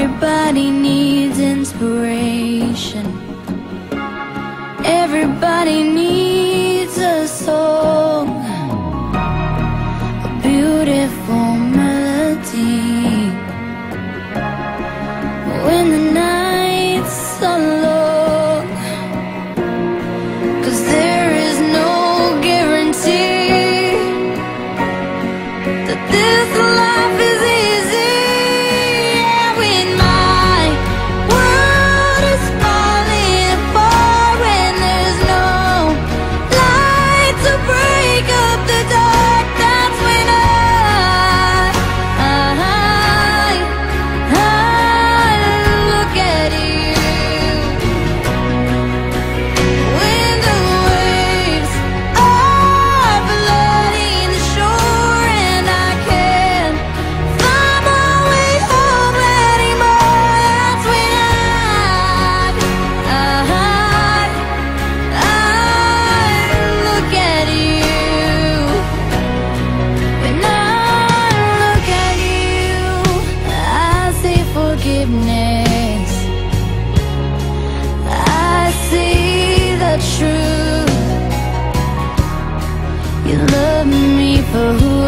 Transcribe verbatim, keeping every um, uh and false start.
Everybody needs inspiration. Everybody needs a song, a beautiful melody. When the nights are long, 'cause there is no guarantee that this life is easy. Yeah, when my world is falling apart, when there's no light to break up the dark, that's when I, I, I look at you. When the waves are flooding the shore and I can't find my way home anymore, that's when I, I, I look at you. When I look at you, I see forgiveness. I see the truth. You love me for who